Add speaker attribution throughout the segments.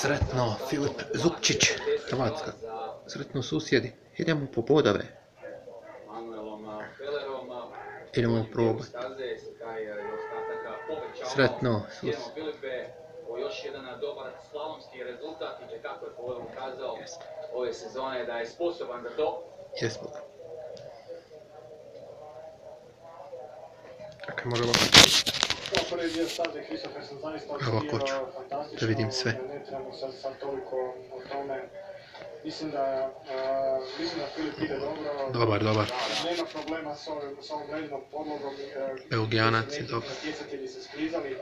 Speaker 1: Sretno, Filip Zupčić, Hrvatska. Sretno susjedi. Idemo po bodove. Idemo probati. Sretno susjedi.
Speaker 2: Još jedan dobar slalomski rezultat i kako je povodom ukazao ove sezone da je sposoban za to.
Speaker 1: Jesmo. Dakle, možemo... Evo ako ću, da vidim sve.
Speaker 3: Ne trebamo sad toliko o tome. Mislim da Filip ide dobro.
Speaker 1: Dobar.
Speaker 3: Nema problema s ovom rednom podlogom.
Speaker 1: Belgijanac je dobar.
Speaker 3: Natjecatelji se sklizali.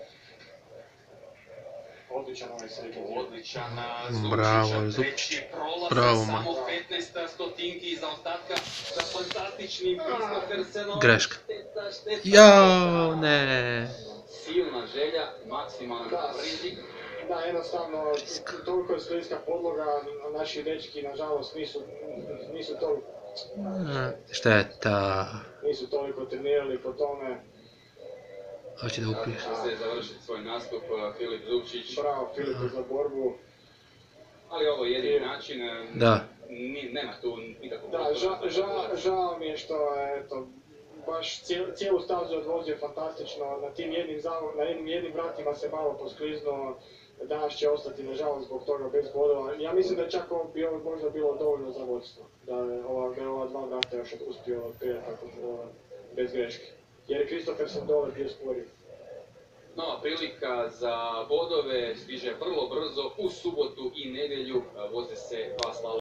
Speaker 3: Odličan ovaj srednji.
Speaker 2: Odličan
Speaker 1: Bravo, Zupčić. Bravo, man.
Speaker 2: Samo 15 stotinki za ostatka za fantastičnim Kristoffersenom.
Speaker 1: Greška. Jao, ne.
Speaker 2: Silna želja, maksimalan rizik.
Speaker 3: Da, jednostavno, toliko je skliska podloga, naši dečki, nažalost, nisu toliko...
Speaker 1: Šteta.
Speaker 3: Nisu toliko trenirali po tome.
Speaker 1: Hoće da upiješ.
Speaker 2: Će se završiti svoj nastup Filip Zupčić.
Speaker 3: Bravo, Filipu za borbu.
Speaker 2: Ali ovo je jedini način.
Speaker 1: Da.
Speaker 2: Nema tu nikakvog...
Speaker 3: Da, žao mi je što je, eto, baš cijelu stazu odvozio fantastično, na tim jednim vratima se malo poskliznuo, danas će ostati nažalost zbog toga bez bodova. Ja mislim da je čak ovo bi možda bilo dovoljno za vodstvo, da je ova dva vrata još uspio prijeti bez greške. Jer je Kristoffersen dole bio sporio.
Speaker 2: Nova prilika za bodove stiže vrlo brzo u subotu i nedjelju, voze se dva slaloma.